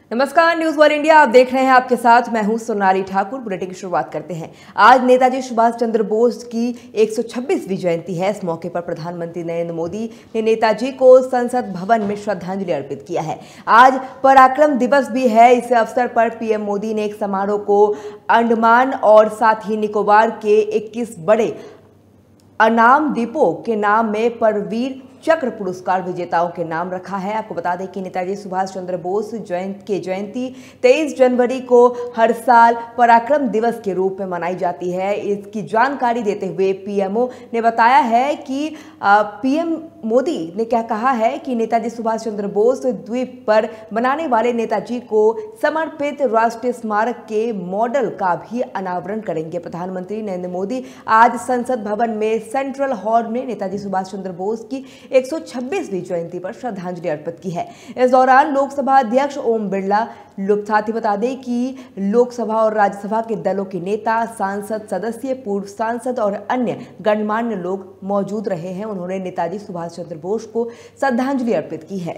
नमस्कार, news one India आप देख रहे हैं। आपके साथ मैं हूं सोनाली ठाकुर। बुलेटिन की शुरुआत करते हैं। आज नेताजी सुभाष चंद्र बोस की 126वीं जयंती है। इस मौके पर प्रधानमंत्री नरेंद्र मोदी ने नेताजी को संसद भवन में श्रद्धांजलि अर्पित किया है। आज पराक्रम दिवस भी है। इस अवसर पर पीएम मोदी ने एक समारोह को अंडमान और साथ ही निकोबार के 21 बड़े अनाम द्वीपों के नाम में परवीर चक्र पुरस्कार विजेताओं के नाम रखा है। आपको बता दें कि नेताजी सुभाष चंद्र बोस जयंती 23 जनवरी को हर साल पराक्रम दिवस के रूप में मनाई जाती है। इसकी जानकारी देते हुए पीएमओ ने बताया है कि पीएम मोदी ने क्या कहा है कि नेताजी सुभाष चंद्र बोस द्वीप पर बनाने वाले नेताजी को समर्पित राष्ट्रीय स्मारक के मॉडल का भी अनावरण करेंगे। प्रधानमंत्री नरेंद्र मोदी आज संसद भवन में सेंट्रल हॉल में नेताजी सुभाष चंद्र बोस की 126वीं जयंती पर श्रद्धांजलि अर्पित की है। इस दौरान लोकसभा अध्यक्ष ओम बिरला, साथ ही बता दें कि लोकसभा और राज्यसभा के दलों के नेता, सांसद सदस्य, पूर्व सांसद और अन्य गणमान्य लोग मौजूद रहे हैं। उन्होंने नेताजी सुभाष चंद्र बोस को श्रद्धांजलि अर्पित की है।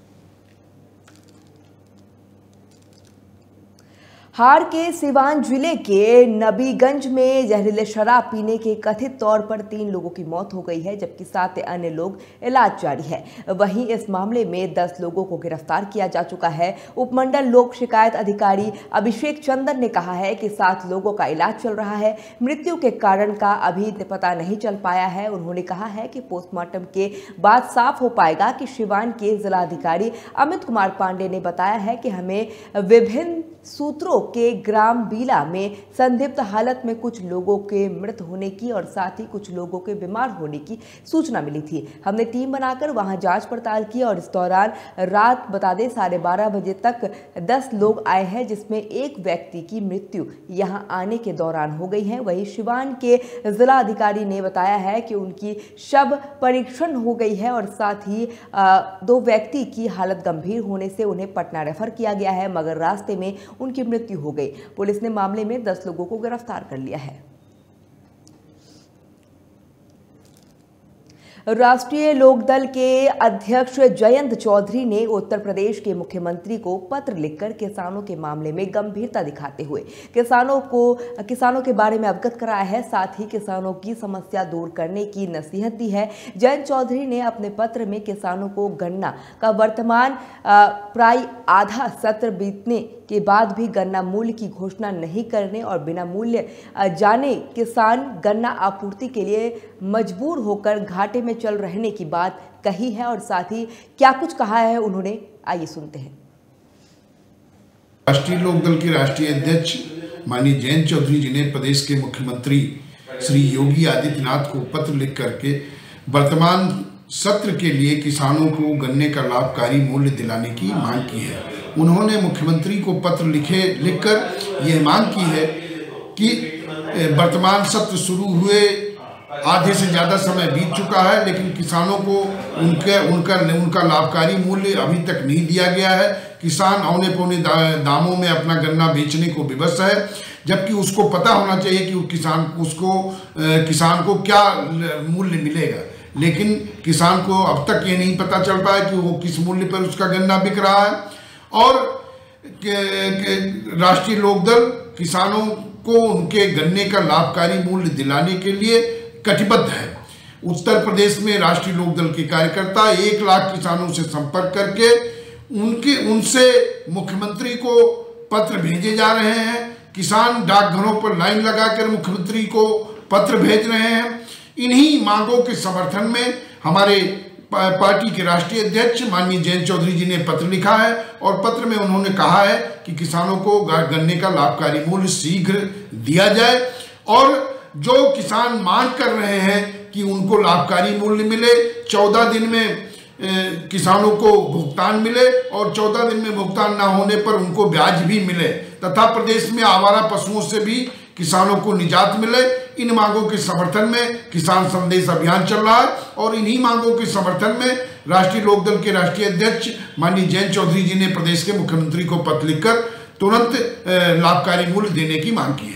हार के सिवान जिले के नबीगंज में जहरीले शराब पीने के कथित तौर पर 3 लोगों की मौत हो गई है, जबकि 7 अन्य लोग इलाज जारी है। वहीं इस मामले में 10 लोगों को गिरफ्तार किया जा चुका है। उपमंडल लोक शिकायत अधिकारी अभिषेक चंदन ने कहा है कि 7 लोगों का इलाज चल रहा है। मृत्यु के कारण का अभी पता नहीं चल पाया है। उन्होंने कहा है कि पोस्टमार्टम के बाद साफ हो पाएगा कि सिवान के जिलाधिकारी अमित कुमार पांडे ने बताया है कि हमें विभिन्न सूत्रों के ग्राम बीला में संदिग्ध हालत में कुछ लोगों के मृत होने की और साथ ही कुछ लोगों के बीमार होने की सूचना मिली थी। हमने टीम बनाकर वहां जांच पड़ताल की और इस दौरान रात बता दें 12:30 बजे तक 10 लोग आए हैं, जिसमें एक व्यक्ति की मृत्यु यहां आने के दौरान हो गई है। वहीं सिवान के जिला अधिकारी ने बताया है कि उनकी शव परीक्षण हो गई है और साथ ही 2 व्यक्ति की हालत गंभीर होने से उन्हें पटना रेफर किया गया है, मगर रास्ते में उनकी मृत्यु हो गई। पुलिस ने मामले में 10 लोगों को गिरफ्तार कर लिया है। राष्ट्रीय लोकदल के अध्यक्ष जयंत चौधरी ने उत्तर प्रदेश के मुख्यमंत्री को पत्र लिखकर किसानों के मामले में गंभीरता दिखाते हुए किसानों के बारे में अवगत कराया है। साथ ही किसानों की समस्या दूर करने की नसीहत दी है। जयंत चौधरी ने अपने पत्र में किसानों को गन्ना का वर्तमान प्राय आधा सत्र बीतने के बाद भी गन्ना मूल्य की घोषणा नहीं करने और बिना मूल्य जाने किसान गन्ना आपूर्ति के लिए मजबूर होकर घाटे में चल रहने की बात कही है। और साथ ही क्या कुछ कहा है उन्होंने, आइए सुनते हैं। राष्ट्रीय लोकदल के राष्ट्रीय अध्यक्ष माननीय जयंत चौधरी जी ने प्रदेश के मुख्यमंत्री श्री योगी आदित्यनाथ को पत्र लिख करके वर्तमान सत्र के लिए किसानों को गन्ने का लाभकारी मूल्य दिलाने की मांग की है। उन्होंने मुख्यमंत्री को पत्र लिखकर यह मांग की है कि वर्तमान सत्र शुरू हुए आधे से ज़्यादा समय बीत चुका है, लेकिन किसानों को उनका लाभकारी मूल्य अभी तक नहीं दिया गया है। किसान औने पौने दामों में अपना गन्ना बेचने को विवश है, जबकि उसको पता होना चाहिए कि किसान को क्या मूल्य मिलेगा। लेकिन किसान को अब तक ये नहीं पता चल पाया कि वो किस मूल्य पर उसका गन्ना बिक रहा है। और राष्ट्रीय लोकदल किसानों को उनके गन्ने का लाभकारी मूल्य दिलाने के लिए कटिबद्ध है। उत्तर प्रदेश में राष्ट्रीय लोकदल के कार्यकर्ता 1 लाख किसानों से संपर्क करके उनसे मुख्यमंत्री को पत्र भेजे जा रहे हैं। किसान डाकघरों पर लाइन लगाकर मुख्यमंत्री को पत्र भेज रहे हैं। इन्हीं मांगों के समर्थन में हमारे पार्टी के राष्ट्रीय अध्यक्ष माननीय जयंत चौधरी जी ने पत्र लिखा है और पत्र में उन्होंने कहा है कि किसानों को गन्ने का लाभकारी मूल्य शीघ्र दिया जाए और जो किसान मांग कर रहे हैं कि उनको लाभकारी मूल्य मिले, 14 दिन में किसानों को भुगतान मिले और 14 दिन में भुगतान ना होने पर उनको ब्याज भी मिले तथा प्रदेश में आवारा पशुओं से भी किसानों को निजात मिले। इन मांगों के समर्थन में किसान संदेश अभियान चल रहा है और इन्हीं मांगों के समर्थन में राष्ट्रीय लोकदल के राष्ट्रीय अध्यक्ष माननीय जयंत चौधरी जी ने प्रदेश के मुख्यमंत्री को पत्र लिखकर तुरंत लाभकारी मूल्य देने की मांग की है।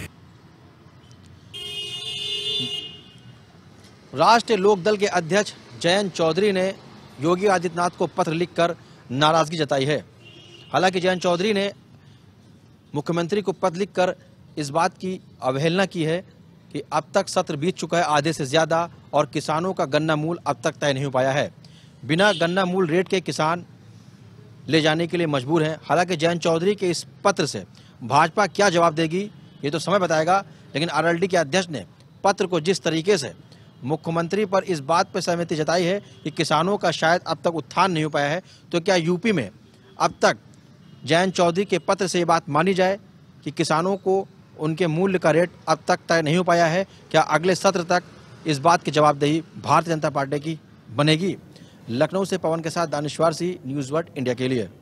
राष्ट्रीय लोकदल के अध्यक्ष जयंत चौधरी ने योगी आदित्यनाथ को पत्र लिखकर नाराजगी जताई है। हालांकि जयंत चौधरी ने मुख्यमंत्री को पत्र लिखकर इस बात की अवहेलना की है कि अब तक सत्र बीत चुका है आधे से ज़्यादा और किसानों का गन्ना मूल्य अब तक तय नहीं हो पाया है। बिना गन्ना मूल्य रेट के किसान ले जाने के लिए मजबूर हैं। हालांकि जयंत चौधरी के इस पत्र से भाजपा क्या जवाब देगी ये तो समय बताएगा, लेकिन आरएलडी के अध्यक्ष ने पत्र को जिस तरीके से मुख्यमंत्री पर इस बात पर सहमति जताई है कि किसानों का शायद अब तक उत्थान नहीं हो पाया है, तो क्या यूपी में अब तक जयंत चौधरी के पत्र से ये बात मानी जाए कि किसानों को उनके मूल्य का रेट अब तक तय नहीं हो पाया है? क्या अगले सत्र तक इस बात की जवाबदेही भारतीय जनता पार्टी की बनेगी? लखनऊ से पवन के साथ Danishwar Singh, news world India के लिए।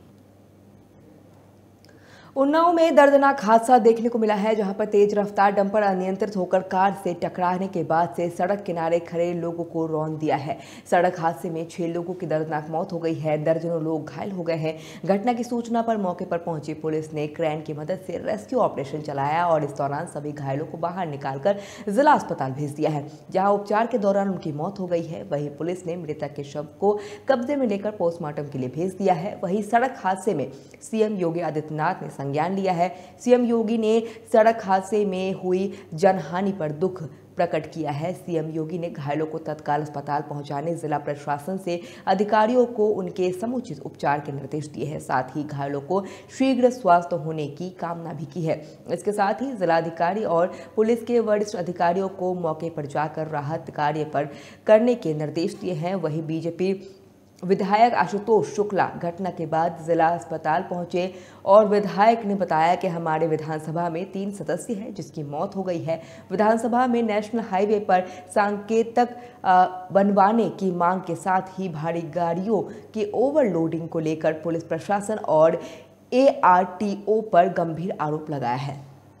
उन्नाव में दर्दनाक हादसा देखने को मिला है, जहां पर तेज रफ्तार डंपर अनियंत्रित होकर कार से टकराने के बाद से सड़क किनारे खड़े लोगों को रौंद दिया है। सड़क हादसे में 6 लोगों की दर्दनाक मौत हो गई है, दर्जनों लोग घायल हो गए हैं। घटना की सूचना पर मौके पर पहुंची पुलिस ने क्रेन की मदद से रेस्क्यू ऑपरेशन चलाया और इस दौरान सभी घायलों को बाहर निकालकर जिला अस्पताल भेज दिया है, जहाँ उपचार के दौरान उनकी मौत हो गई है। वहीं पुलिस ने मृतक के शव को कब्जे में लेकर पोस्टमार्टम के लिए भेज दिया है। वहीं सड़क हादसे में सीएम योगी आदित्यनाथ ने संज्ञान लिया है। सीएम योगी ने सड़क हादसे में हुई जनहानि पर दुख प्रकट किया है। सीएम योगी ने घायलों को तत्काल अस्पताल पहुंचाने जिला प्रशासन से अधिकारियों को उनके समुचित उपचार के निर्देश दिए हैं। साथ ही घायलों को शीघ्र स्वस्थ होने की कामना भी की है। इसके साथ ही जिलाधिकारी और पुलिस के वरिष्ठ अधिकारियों को मौके पर जाकर राहत कार्य पर करने के निर्देश दिए हैं। वहीं बीजेपी विधायक आशुतोष शुक्ला घटना के बाद जिला अस्पताल पहुंचे और विधायक ने बताया कि हमारे विधानसभा में 3 सदस्य हैं जिसकी मौत हो गई है। विधानसभा में नेशनल हाईवे पर सांकेतक बनवाने की मांग के साथ ही भारी गाड़ियों की ओवरलोडिंग को लेकर पुलिस प्रशासन और ARTO पर गंभीर आरोप लगाया है।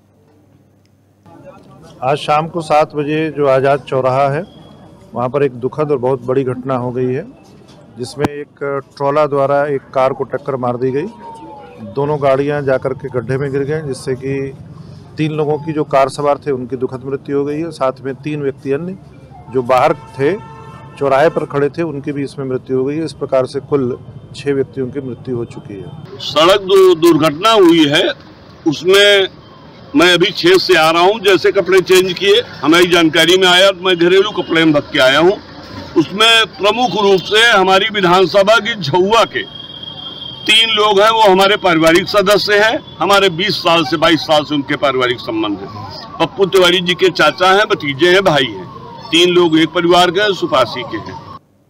आज शाम को 7 बजे जो आज़ाद चौराहा है वहाँ पर एक दुखद और बहुत बड़ी घटना हो गई है, जिसमें एक ट्रॉला द्वारा एक कार को टक्कर मार दी गई। दोनों गाड़ियां जाकर के गड्ढे में गिर गए, जिससे कि 3 लोगों की जो कार सवार थे उनकी दुखद मृत्यु हो गई है। साथ में 3 व्यक्ति अन्य जो बाहर थे, चौराहे पर खड़े थे, उनकी भी इसमें मृत्यु हो गई है। इस प्रकार से कुल 6 व्यक्तियों की मृत्यु हो चुकी है। सड़क दुर्घटना हुई है उसमें मैं अभी 6 से आ रहा हूँ। जैसे कपड़े चेंज किए हमारी जानकारी में आया, मैं घरेलू कपड़े में भग के आया हूँ। उसमें प्रमुख रूप से हमारी विधानसभा की झुआ के 3 लोग हैं, वो हमारे पारिवारिक सदस्य हैं। हमारे 20 साल से 22 साल से उनके पारिवारिक संबंध है। पप्पू तिवारी जी के चाचा हैं, भतीजे हैं, भाई हैं। 3 लोग एक परिवार के सुपासी के हैं।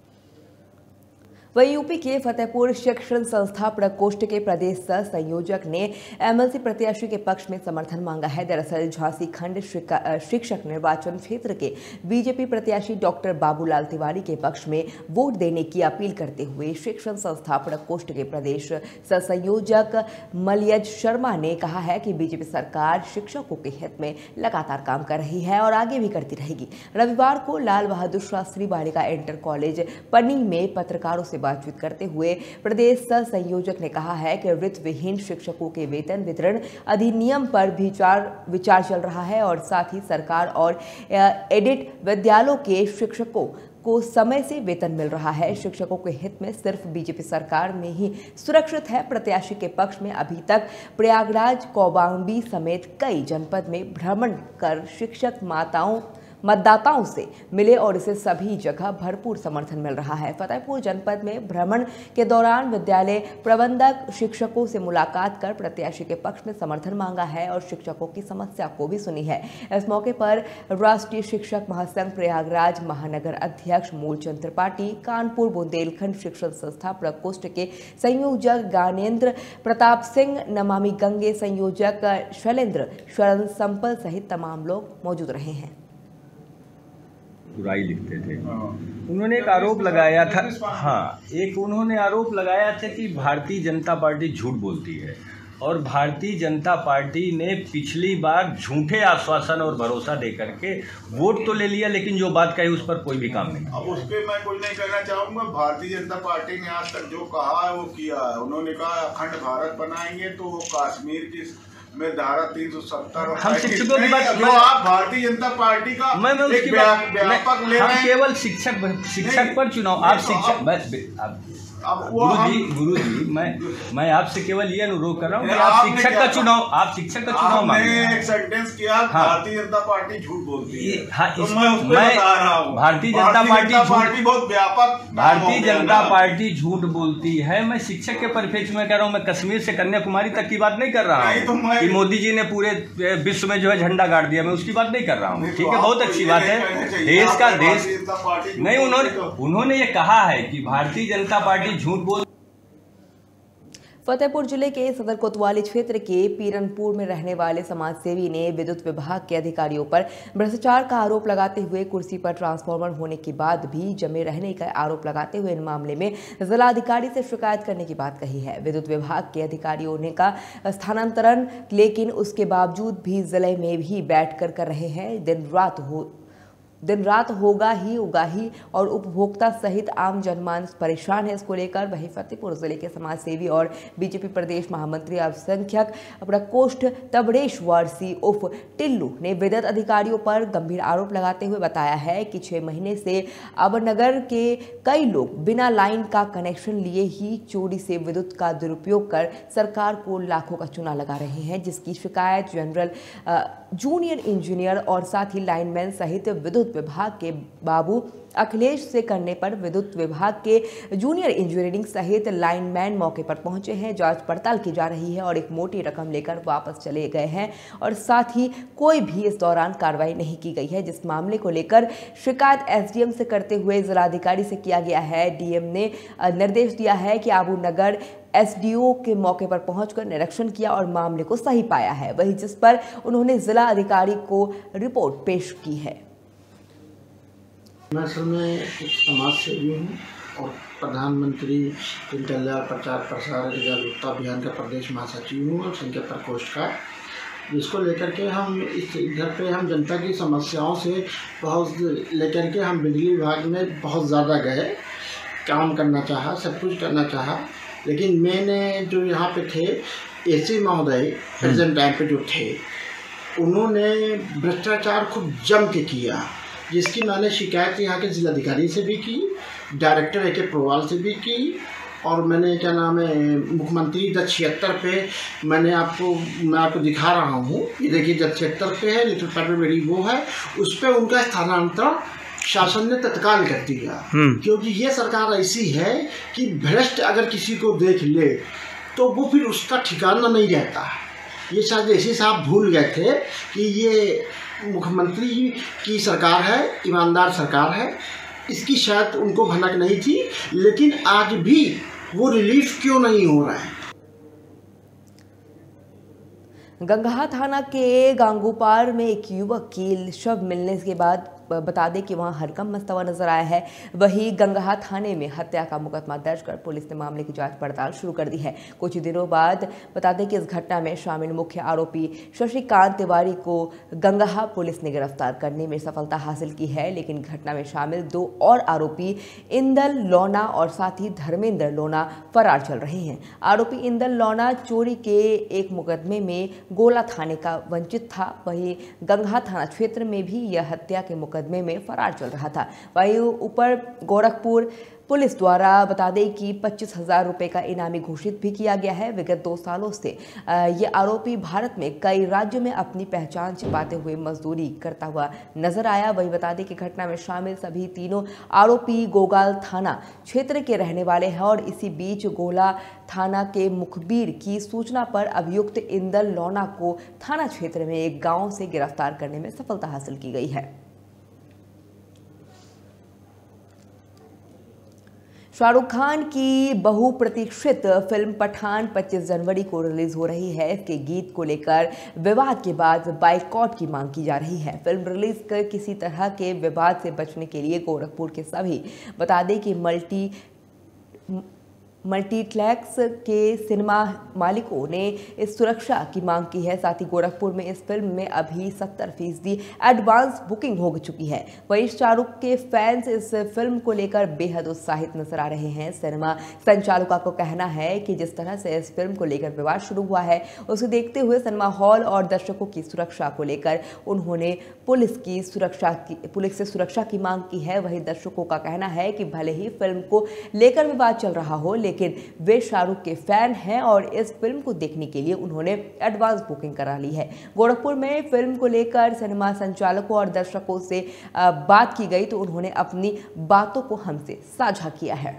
वहीं यूपी के फतेहपुर शिक्षण संस्था प्रकोष्ठ के प्रदेश सह संयोजक ने एमएलसी प्रत्याशी के पक्ष में समर्थन मांगा है। दरअसल झांसी खंड शिक्षक निर्वाचन क्षेत्र के बीजेपी प्रत्याशी डॉक्टर बाबूलाल तिवारी के पक्ष में वोट देने की अपील करते हुए शिक्षण संस्था प्रकोष्ठ के प्रदेश सह संयोजक मलयज शर्मा ने कहा है कि बीजेपी सरकार शिक्षकों के हित में लगातार काम कर रही है और आगे भी करती रहेगी। रविवार को लाल बहादुर शास्त्री बालिका इंटर कॉलेज पन्नी में पत्रकारों से बातचीत करते हुए प्रदेश सह संयोजक ने कहा है कि वृत्त विहीन शिक्षकों के वेतन वितरण अधिनियम पर भी विचार चल रहा है और साथ ही सरकार और एडिट विद्यालयों के शिक्षकों को समय से वेतन मिल रहा है। शिक्षकों के हित में सिर्फ बीजेपी सरकार में ही सुरक्षित है। प्रत्याशी के पक्ष में अभी तक प्रयागराज, कौशाम्बी समेत कई जनपद में भ्रमण कर शिक्षक मतदाताओं से मिले और इसे सभी जगह भरपूर समर्थन मिल रहा है। फतेहपुर जनपद में भ्रमण के दौरान विद्यालय प्रबंधक शिक्षकों से मुलाकात कर प्रत्याशी के पक्ष में समर्थन मांगा है और शिक्षकों की समस्या को भी सुनी है। इस मौके पर राष्ट्रीय शिक्षक महासंघ प्रयागराज महानगर अध्यक्ष मूलचंद त्रिपाठी, कानपुर बुंदेलखंड शिक्षण संस्था प्रकोष्ठ के संयोजक ज्ञानेन्द्र प्रताप सिंह, नमामि गंगे संयोजक शैलेंद्र शरण संपल सहित तमाम लोग मौजूद रहे हैं। बुराई लिखते थे। उन्होंने एक आरोप लगाया था, उन्होंने आरोप लगाया था कि भारतीय जनता पार्टी झूठ बोलती है और भारतीय जनता पार्टी ने पिछली बार झूठे आश्वासन और भरोसा दे करके वोट तो ले लिया, लेकिन जो बात कही उस पर कोई भी काम नहीं। अब उस पर मैं कुछ नहीं कहना चाहूँगा। भारतीय जनता पार्टी ने आज तक जो कहा है वो किया है। उन्होंने कहा अखंड भारत बनाएंगे तो वो कश्मीर की में धारा 370 और हम शिक्षकों की बात, जो आप भारतीय जनता पार्टी का मैं उसकी व्यापक ले रहे हैं। केवल शिक्षक पर चुनाव, आप शिक्षक गुरु जी मैं आपसे केवल ये अनुरोध कर रहा हूँ कि आप शिक्षक का चुनाव मांगे। एक सेंटेंस किया, भारतीय जनता पार्टी झूठ बोलती है। हाँ, तो मैं उस पर बता रहा हूँ, भारतीय जनता पार्टी बहुत व्यापक, भारतीय जनता पार्टी झूठ बोलती है। मैं शिक्षक के परिप्रेक्ष्य में कह रहा हूँ, मैं कश्मीर से कन्याकुमारी तक की बात नहीं कर रहा हूँ कि मोदी जी ने पूरे विश्व में जो है झंडा गाड़ दिया, मैं उसकी बात नहीं कर रहा हूँ। ठीक है, बहुत अच्छी बात है, देश का देश नहीं, उन्होंने ये कहा है कि भारतीय जनता पार्टी झूठ बोल। फतेहपुर जिले के सदर कोतवाली क्षेत्र के पीरनपुर में रहने वाले समाजसेवी ने विद्युत विभाग के अधिकारियों पर भ्रष्टाचार का आरोप लगाते हुए कुर्सी पर ट्रांसफार्मर होने के बाद भी जमे रहने का आरोप लगाते हुए इन मामले में जिलाधिकारी से शिकायत करने की बात कही है। विद्युत विभाग के अधिकारियों ने का स्थानांतरण, लेकिन उसके बावजूद भी जिले में भी बैठकर कर रहे हैं। दिन रात होगा ही और उपभोक्ता सहित आम जनमानस परेशान है। इसको लेकर वही फतेहपुर जिले के समाजसेवी और बीजेपी प्रदेश महामंत्री अल्पसंख्यक प्रकोष्ठ तबरेश वारसी उर्फ टिल्लू ने विद्युत अधिकारियों पर गंभीर आरोप लगाते हुए बताया है कि 6 महीने से अबनगर के कई लोग बिना लाइन का कनेक्शन लिए ही चोरी से विद्युत का दुरुपयोग कर सरकार को लाखों का चूना लगा रहे हैं, जिसकी शिकायत जनरल जूनियर इंजीनियर और साथ ही लाइनमैन सहित विद्युत विभाग के बाबू अखिलेश से करने पर विद्युत विभाग के जूनियर इंजीनियरिंग सहित लाइनमैन मौके पर पहुंचे हैं। जांच पड़ताल की जा रही है और एक मोटी रकम लेकर वापस चले गए हैं और साथ ही कोई भी इस दौरान कार्रवाई नहीं की गई है। जिस मामले को लेकर शिकायत एसडीएम से करते हुए जिलाधिकारी से किया गया है। डीएम ने निर्देश दिया है कि आबू नगर एसडीओ के मौके पर पहुंचकर निरीक्षण किया और मामले को सही पाया है, वही जिस पर उन्होंने जिला अधिकारी को रिपोर्ट पेश की है। मैं असल में एक समाज सेवी हूँ और प्रधानमंत्री जन कल्याण प्रचार प्रसार जागरूकता अभियान का प्रदेश महासचिव हूँ और संख्या प्रकोष्ठ का, जिसको लेकर के हम इस इधर पे हम जनता की समस्याओं से बहुत लेकर के हम बिजली विभाग में बहुत ज़्यादा गए, काम करना चाहा, सब कुछ करना चाहा, लेकिन मैंने जो यहाँ पे थे एसी महोदय प्रेजेंट टाइम पे जो थे, उन्होंने भ्रष्टाचार खूब जम के किया, जिसकी मैंने शिकायत यहाँ के जिलाधिकारी से भी की, डायरेक्टर AK प्रोवाल से भी की और मैंने क्या नाम है मुख्यमंत्री जब 76 पे मैं आपको दिखा रहा हूँ, ये देखिए जब 76 पे है, लिटिल पेपर मेरी वो है, उस पर उनका स्थानांतरण शासन ने तत्काल कर दिया, क्योंकि ये सरकार ऐसी है कि भ्रष्ट अगर किसी को देख ले तो वो फिर उसका ठिकाना नहीं रहता। ये शायद ऐसे साहब भूल गए थे कि ये मुख्यमंत्री की सरकार है, ईमानदार सरकार है, इसकी शायद उनको भनक नहीं थी, लेकिन आज भी वो रिलीफ क्यों नहीं हो रहा है। गंगहा थाना के गांगूपार में एक युवक की शव मिलने के बाद बता दें कि वहां हरकम मचता हुआ नजर आया है। वहीं गंगहा थाने में हत्या का मुकदमा दर्ज कर पुलिस ने मामले की जांच पड़ताल शुरू कर दी है। कुछ दिनों बाद बता दें कि इस घटना में शामिल मुख्य आरोपी शशिकांत तिवारी को गंगहा पुलिस ने गिरफ्तार करने में सफलता हासिल की है, लेकिन घटना में शामिल 2 और आरोपी इंदल लोना और साथ ही धर्मेंद्र लोना फरार चल रहे हैं। आरोपी इंदल लोना चोरी के एक मुकदमे में गोला थाने का वंचित था, वहीं गंगहा थाना क्षेत्र में भी यह हत्या के मुकदमे में फरार चल रहा था। वहीं ऊपर गोरखपुर पुलिस द्वारा बता दें कि 25,000 रुपये का इनामी घोषित भी किया गया है। विगत 2 सालों से ये आरोपी भारत में कई राज्यों में अपनी पहचान छिपाते हुए मजदूरी करता हुआ नजर आया। वही बता दें कि घटना में शामिल सभी तीनों आरोपी गोगाल थाना क्षेत्र के रहने वाले हैं और इसी बीच गोला थाना के मुखबिर की सूचना पर अभियुक्त इंदल लोना को थाना क्षेत्र में एक गाँव से गिरफ्तार करने में सफलता हासिल की गई है। शाहरुख खान की बहुप्रतीक्षित फिल्म पठान 25 जनवरी को रिलीज हो रही है। इसके गीत को लेकर विवाद के बाद बाइकॉट की मांग की जा रही है। फिल्म रिलीज कर किसी तरह के विवाद से बचने के लिए गोरखपुर के सभी बता दें कि मल्टीप्लेक्स के सिनेमा मालिकों ने इस सुरक्षा की मांग की है। साथ ही गोरखपुर में इस फिल्म में अभी 70% एडवांस बुकिंग हो चुकी है। वहीं शाहरुख के फैंस इस फिल्म को लेकर बेहद उत्साहित नजर आ रहे हैं। सिनेमा संचालकों का कहना है कि जिस तरह से इस फिल्म को लेकर विवाद शुरू हुआ है, उसे देखते हुए सिनेमा हॉल और दर्शकों की सुरक्षा को लेकर उन्होंने पुलिस से सुरक्षा की मांग की है। वहीं दर्शकों का कहना है कि भले ही फिल्म को लेकर विवाद चल रहा हो, लेकिन वे शाहरुख के फैन हैं और इस फिल्म को देखने के लिए उन्होंने एडवांस बुकिंग करा ली है। गोरखपुर में फिल्म को लेकर सिनेमा संचालकों और दर्शकों से बात की गई तो उन्होंने अपनी बातों को हमसे साझा किया है।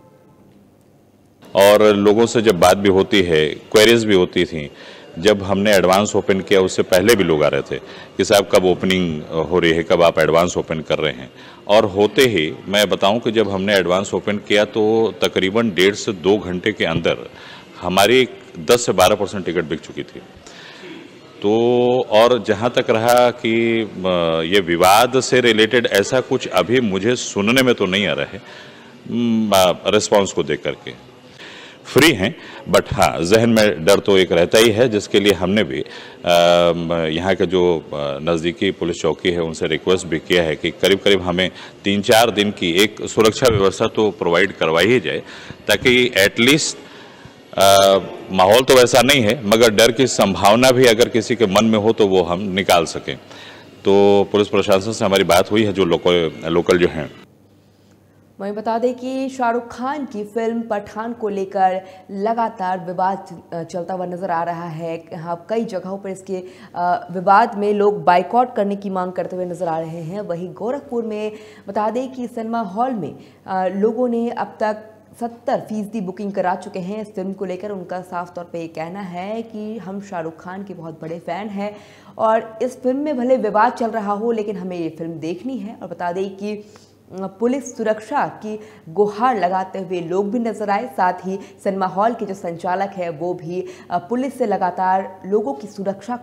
और लोगों से जब बात भी होती है, क्वेरीज भी होती थी, जब हमने एडवांस ओपन किया उससे पहले भी लोग आ रहे थे कि साहब कब ओपनिंग हो रही है, कब आप एडवांस ओपन कर रहे हैं। और होते ही मैं बताऊं कि जब हमने एडवांस ओपन किया तो तकरीबन 1.5 से 2 घंटे के अंदर हमारी 10 से 12% टिकट बिक चुकी थी। तो और जहां तक रहा कि ये विवाद से रिलेटेड ऐसा कुछ अभी मुझे सुनने में तो नहीं आ रहा है रिस्पॉन्स को देख करके। फ्री हैं, बट हाँ जहन में डर तो एक रहता ही है, जिसके लिए हमने भी यहाँ के जो नज़दीकी पुलिस चौकी है उनसे रिक्वेस्ट भी किया है कि करीब करीब हमें 3-4 दिन की एक सुरक्षा व्यवस्था तो प्रोवाइड करवाई ही जाए, ताकि एटलीस्ट माहौल तो वैसा नहीं है मगर डर की संभावना भी अगर किसी के मन में हो तो वो हम निकाल सकें। तो पुलिस प्रशासन से हमारी बात हुई है, जो लोकल जो हैं। वहीं बता दें कि शाहरुख खान की फिल्म पठान को लेकर लगातार विवाद चलता हुआ नजर आ रहा है। यहाँ कई जगहों पर इसके विवाद में लोग बाइकआउट करने की मांग करते हुए नजर आ रहे हैं। वहीं गोरखपुर में बता दें कि सिनेमा हॉल में लोगों ने अब तक 70% बुकिंग करा चुके हैं। इस फिल्म को लेकर उनका साफ तौर पे ये कहना है कि हम शाहरुख खान के बहुत बड़े फ़ैन हैं और इस फिल्म में भले विवाद चल रहा हो लेकिन हमें ये फिल्म देखनी है। और बता दें कि पुलिस सुरक्षा की गुहार लगाते हुए लोग भी नजर आए। साथ ही सिनेमा हॉल के जो संचालक है वो भी पुलिस से लगातार लोगों की सुरक्षा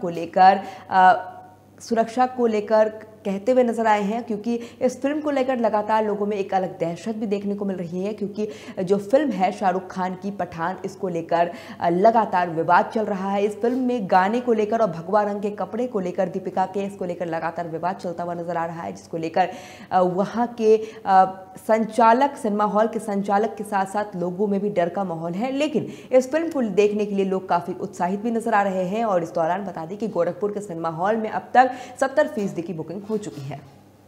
को लेकर कहते हुए नजर आए हैं, क्योंकि इस फिल्म को लेकर लगातार लोगों में एक अलग दहशत भी देखने को मिल रही है। क्योंकि जो फिल्म है शाहरुख खान की पठान, इसको लेकर लगातार विवाद चल रहा है। इस फिल्म में गाने को लेकर और भगवा रंग के कपड़े को लेकर दीपिका के इसको लेकर लगातार विवाद चलता हुआ नजर आ रहा है, जिसको लेकर वहाँ के संचालक, सिनेमा हॉल के संचालक के साथ साथ लोगों में भी डर का माहौल है। लेकिन इस फिल्म को देखने के लिए लोग काफ़ी उत्साहित भी नजर आ रहे हैं। और इस दौरान बता दें कि गोरखपुर के सिनेमा हॉल में अब तक 70% की बुकिंग हो चुकी है।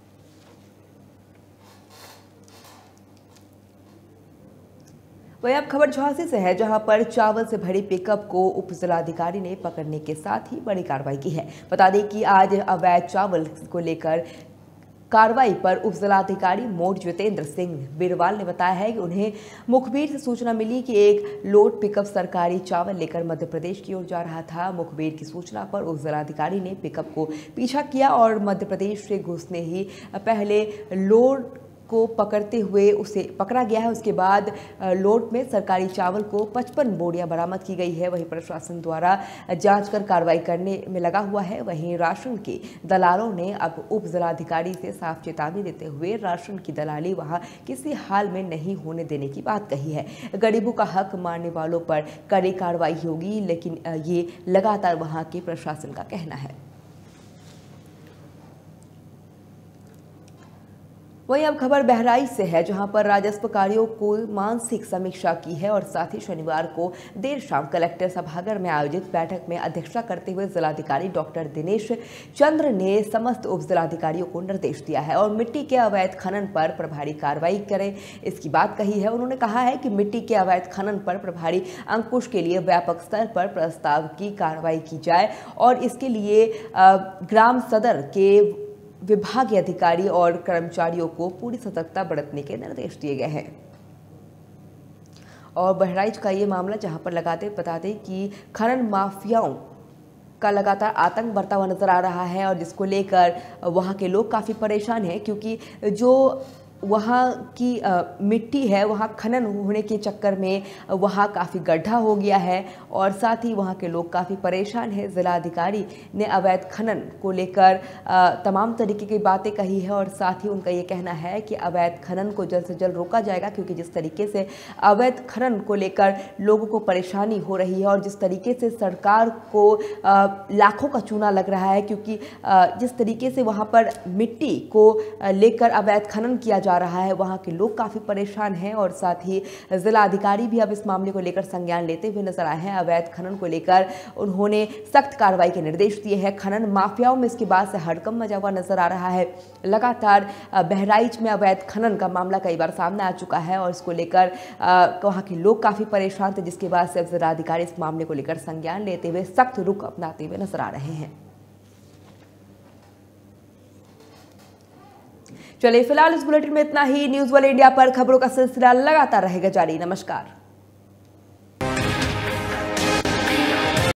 वही अब खबर झांसी से है, जहां पर चावल से भरी पिकअप को उप जिलाधिकारी ने पकड़ने के साथ ही बड़ी कार्रवाई की है। बता दें कि आज अवैध चावल को लेकर कार्रवाई पर उप जिलाधिकारी मोड जितेंद्र सिंह बिरवाल ने बताया है कि उन्हें मुखबिर से सूचना मिली कि एक लोड पिकअप सरकारी चावल लेकर मध्य प्रदेश की ओर जा रहा था। मुखबिर की सूचना पर उप जिलाधिकारी ने पिकअप को पीछा किया और मध्य प्रदेश से घुसने ही पहले लोड को पकड़ते हुए उसे पकड़ा गया है। उसके बाद लोड में सरकारी चावल को 55 बोरियां बरामद की गई है। वहीं प्रशासन द्वारा जांच कर कार्रवाई करने में लगा हुआ है। वहीं राशन के दलालों ने अब उप जिलाधिकारी से साफ चेतावनी देते हुए राशन की दलाली वहां किसी हाल में नहीं होने देने की बात कही है। गरीबों का हक मारने वालों पर कड़ी कार्रवाई होगी, लेकिन ये लगातार वहां के प्रशासन का कहना है। वहीं अब खबर बहराइच से है, जहां पर राजस्व कार्यों को मानसिक समीक्षा की है और साथ ही शनिवार को देर शाम कलेक्टर सभागार में आयोजित बैठक में अध्यक्षता करते हुए जिलाधिकारी डॉक्टर दिनेश चंद्र ने समस्त उप जिलाधिकारियों को निर्देश दिया है और मिट्टी के अवैध खनन पर प्रभावी कार्रवाई करें, इसकी बात कही है। उन्होंने कहा है कि मिट्टी के अवैध खनन पर प्रभावी अंकुश के लिए व्यापक स्तर पर प्रस्ताव की कार्रवाई की जाए और इसके लिए ग्राम सदर के विभागीय अधिकारी और कर्मचारियों को पूरी सतर्कता बरतने के निर्देश दिए गए हैं। और बहराइच का ये मामला, जहां पर बता दें कि खनन माफियाओं का लगातार आतंक बढ़ता हुआ नजर आ रहा है और जिसको लेकर वहां के लोग काफ़ी परेशान हैं, क्योंकि जो वहाँ की मिट्टी है, वहाँ खनन होने के चक्कर में वहाँ काफ़ी गड्ढा हो गया है और साथ ही वहाँ के लोग काफ़ी परेशान हैं। जिलाधिकारी ने अवैध खनन को लेकर तमाम तरीके की बातें कही है और साथ ही उनका ये कहना है कि अवैध खनन को जल्द से जल्द रोका जाएगा, क्योंकि जिस तरीके से अवैध खनन को लेकर लोगों को परेशानी हो रही है और जिस तरीके से सरकार को लाखों का चूना लग रहा है, क्योंकि जिस तरीके से वहाँ पर मिट्टी को लेकर अवैध खनन किया जा रहा है, वहाँ के लोग काफ़ी परेशान हैं और साथ ही जिलाधिकारी भी अब इस मामले को लेकर संज्ञान लेते हुए नजर आए हैं। अवैध खनन को लेकर उन्होंने सख्त कार्रवाई के निर्देश दिए हैं। खनन माफियाओं में इसके बाद से हड़कंप मचा हुआ नजर आ रहा है। लगातार बहराइच में अवैध खनन का मामला कई बार सामने आ चुका है और इसको लेकर वहाँ के लोग काफ़ी परेशान थे, जिसके बाद से अब जिलाधिकारी इस मामले को लेकर संज्ञान लेते हुए सख्त रुख अपनाते हुए नजर आ रहे हैं। चलिए फिलहाल इस बुलेटिन में इतना ही। न्यूज़ वर्ल्ड इंडिया पर खबरों का सिलसिला लगातार रहेगा जारी। नमस्कार।